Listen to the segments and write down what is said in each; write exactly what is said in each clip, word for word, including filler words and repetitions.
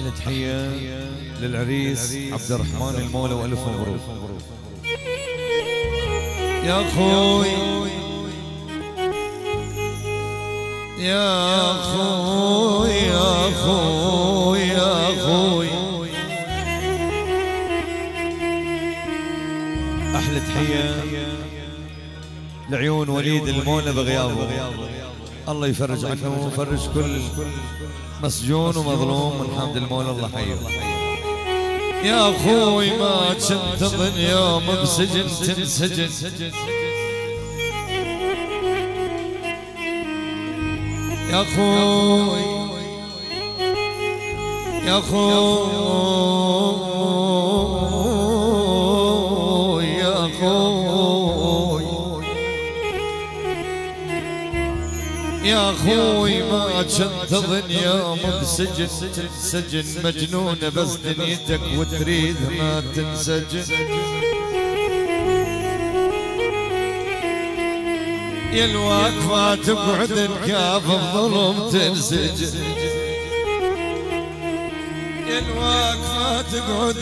أحلى تحية للعريس عبد الرحمن المولى وألف مبروك يا أخوي يا أخوي يا أخوي يا أخوي. أحلى تحية لعيون وليد المولى بغيابه، الله يفرج عنه ويفرج كل مسجون ومظلوم من حمد المولى الله حيه. يا أخوي ما كنت ظن يوم بسجن تنسجن، يا أخوي يا أخوي يا أخوي يا أخوي ما كنت ظن يوم بسجن تنسجن، مجنونة بس دنيتك وتريد ما تنسجن. يا الواقفة تقعد الكاف بظلم تنسجن، يا الواقفة تقعد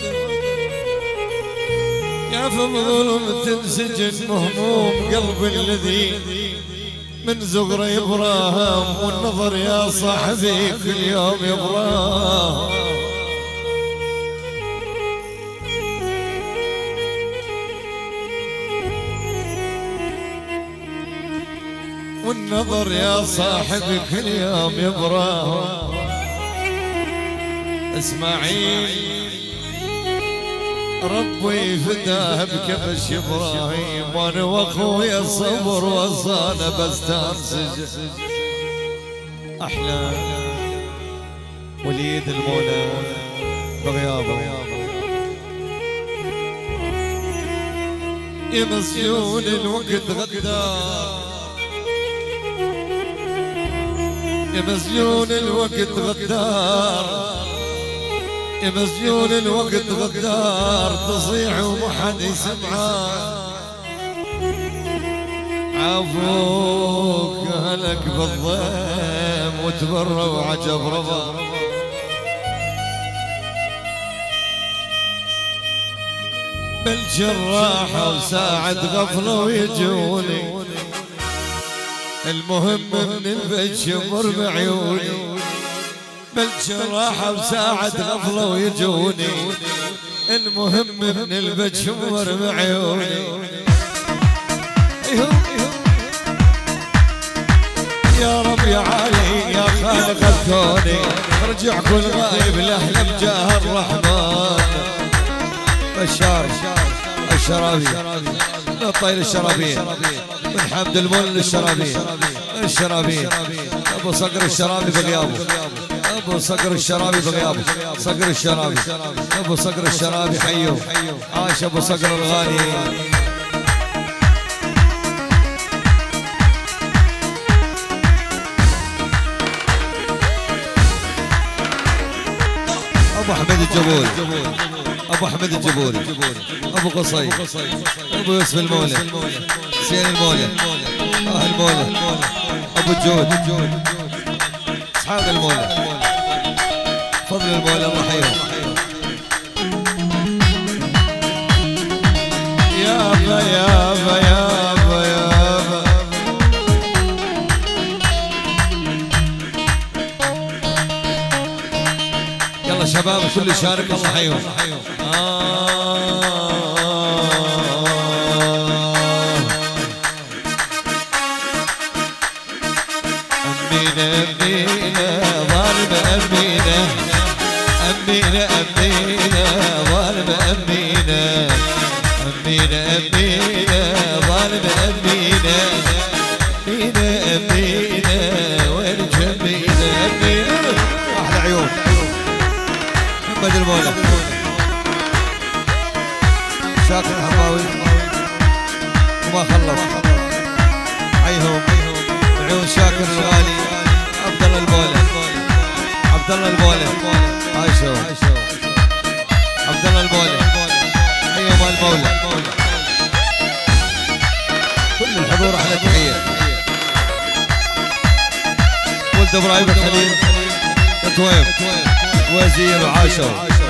كاف بظلم تنسجن. مهموم قلب الذي من زغر إبراهام، والنظر يا صاحبي كل يوم إبراهام. والنظر يا صاحبي كل يوم إبراهام. اسماعيل ربي فداه بكبش إبراهيم، وانا واخويا الصبر وصانا بس تنسجن. احلى وليد المولى بغيابه يا مسجون الوقت غدار، يا مسجون الوقت غدار، يا مسجون الوقت غدار. تصيح ومحد يسمعك، عافوك اهلك بالضيم وتبرى وعجب رضا. بل جراحة وساعة غفلة ويجوني، المهم من البيت شمر بعيوني. بل جراحة وساعة غفلة ويجوني، المهم من البيت شمر بعيوني. يا رب يا علي يا خالق الكون، ارجع كل غايب لاهله بجاه الرحمن. بشار الشرابي الطير الشرابي من حمد المولى الشرابي الشرابي ابو صقر الشرابي بغيابه، ابو صقر الشرابي بغيابه، صقر الشرابي ابو صقر الشرابي حيوه، عاش ابو صقر الغالي. ابو حمد الجبوري ابو حمد الجبوري ابو قصي ابو يوسف المولى حسين المولى اه المولى ابو الجود اسحاق المولى فضل المولى الله يحييهم. يابا يابا يابا يابا يلا شباب كل يشارك الله يحييهم. أمينة أمينة ظالمة أمينة أمينة أمينة ظالمة أمينة أمينة أمينة ظالمة أمينة أمينة أمينة وينك أمينة أمينة. أحلى عيون محمد المولى شاكر الحماوي وما خلص عيهم عيون شاكر الغالي عبد الله المولى عبد الله المولى عايشوا عبد الله المولى ايوه مال المولى. كل الحضور احلى تحيه. ولد ابراهيم الخليل الكويت ويز فوزية وعاشر.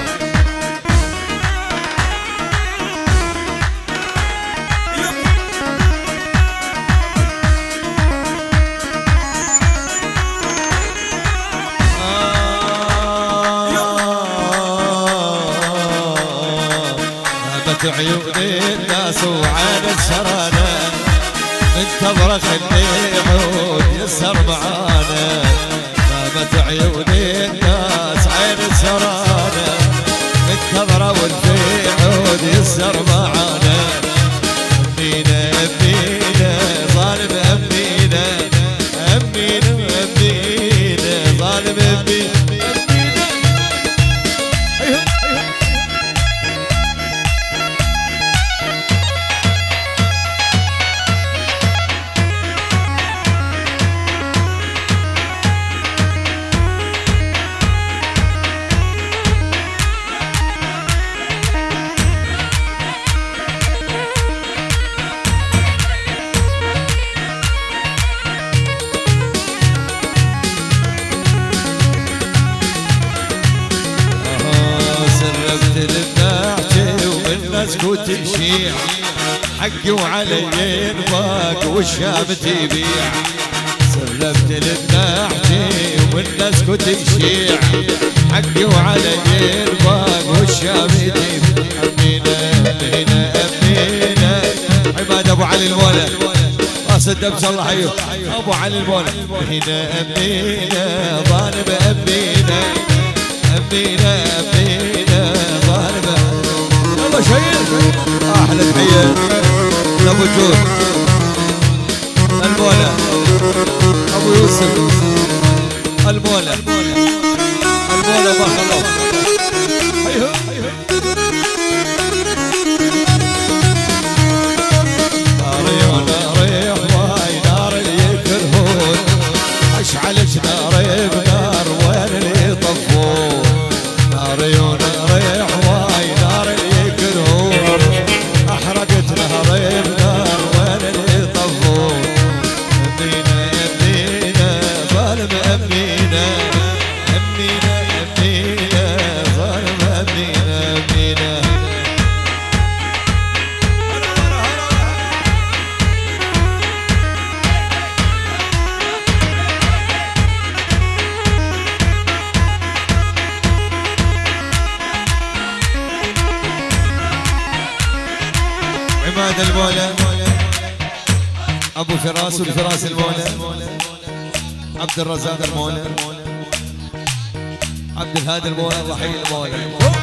عيون الناس وعين السرانة منتظرة خلي يعود يسهر معانا. نامت عيون الناس عين السرانة منتظرة والفي يعود يسهر معانا. أمينة أمينة ظالم أمينة أمينة أمينة ظالم أمينة. سكوت الشيع حقي وعلي ينباق والشام تبيع. سربت للنحجي ومن سكوت الشيع حقي وعلي ينباق والشام تبيع. أمينة أمينة أمينة عماد أبو علي المولى راس الدبس الله حيه أبو علي المولى. أمينة أمينة ظالم أمينة أمينة أمينة ظالم. يلا شيل احلى تحيه لابو جود المولى ابو يوسف المولى المولى ما خلص. هيهو ناري ناري واي نار اللي يكرهون اشعلت ناري بنار وين اللي يطفون. ناري وناري واي نار اللي احرقت نهري بنار وين اللي يطفون. أمينة أمينة ظالم أمينة أمينة أمينة ظالم أمينة أمينة. عماد المولى ابو فراس والفراس المولى عبد الرزاق المولى عبد الهادي المولى ضحي المولى.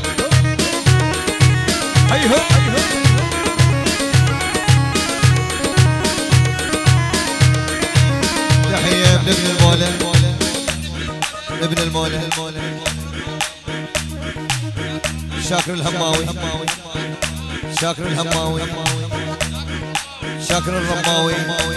هيهو تحيه من ابن المولى ابن المولى شاكر الهماوي شاكر الهماوي شاكر الرماوي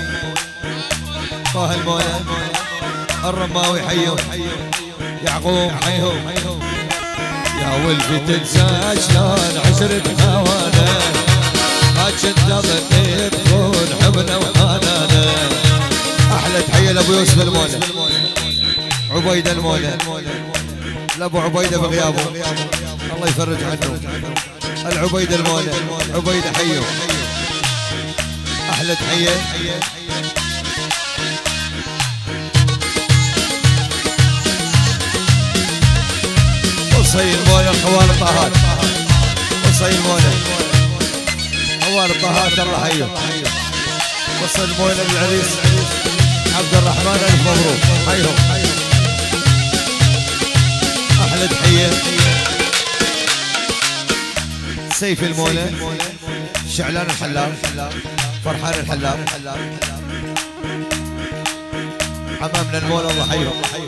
طه المولى الرماوي حيو يعقوب حيو. يا ولفي تنسى شلون عشرة هوانا ما كنت اظن تكون حبنا وحنانا. احلى تحيه لابو يوسف المولى عبيده المولى لابو عبيده بغيابه الله يفرج عنه. العبيده المولى عبيده حيو احلى تحيه. قصي المولى خوال الطهات قصي المولى خوال الطهات الله حيو. قصي المولى العريس عبد الرحمن الف مبروك حيو احلى تحيه. سيف المولى شعلان الحلاب فرحان الحلاب حمامنا المولى الله حيهم.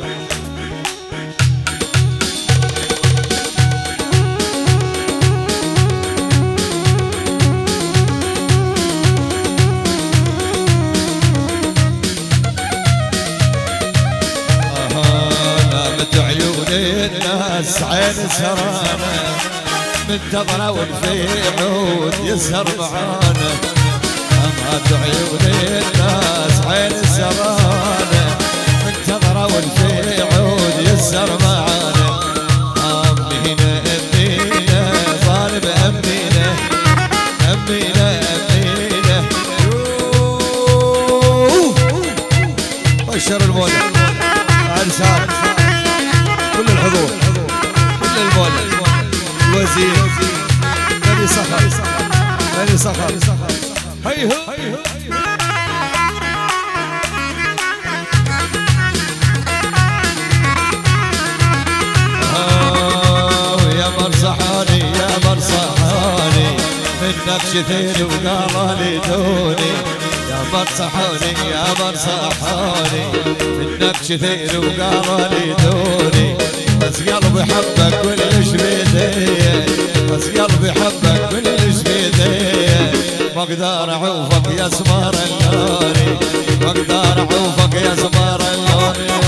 نامت عيون الناس عين سرانة منتظرة والفي عود يسهر معانا. نامت عيون الناس عين سرانة منتظرة والفي عود يسهر معانا. كل المولى الوزير بني صخر بني صخر هيهو يا مرصحاني يا مرصحاني منك شثير وقال لي دوني يا مرصحاني يا مرصحاني منك شثير وقال لي دوني بس قلبي حبك كلش بيدي بس قلبي حبك كلش بيدي ما اقدر اعوفك يا سمر اللوني ما اقدر اعوفك يا سمر اللوني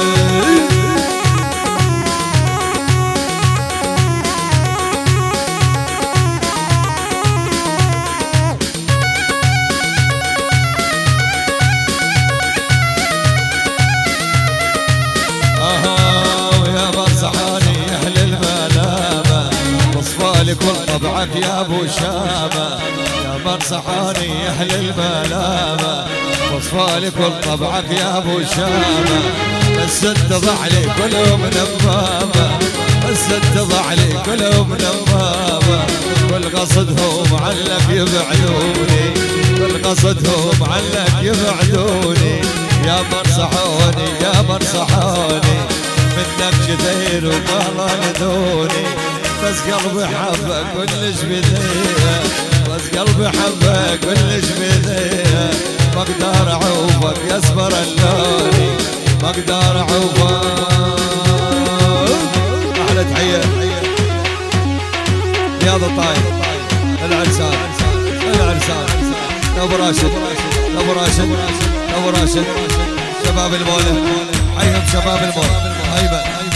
كل طبعك يا ابو شامه يا مرصحاني اهل الملامه وصفالي كل طبعك يا ابو شامه بس اتضع لي كلهم نمامه بس اتضع لي كلهم نمامه كل قصدهم عنك يبعدوني كل قصدهم عنك يبعدوني يا مرصحوني يا مرصحوني منك كثير وما ردوني بس قلبي حبك كلش بذيه بس قلبي حبك كلش بذيه ما اقدر اعوفك يا اسمر اللوني ما اقدر اعوفك احلى تحيه رياض الطايف العرسان العرسان ابو راشد ابو راشد ابو راشد شباب المولى حيهم شباب المولى ايمن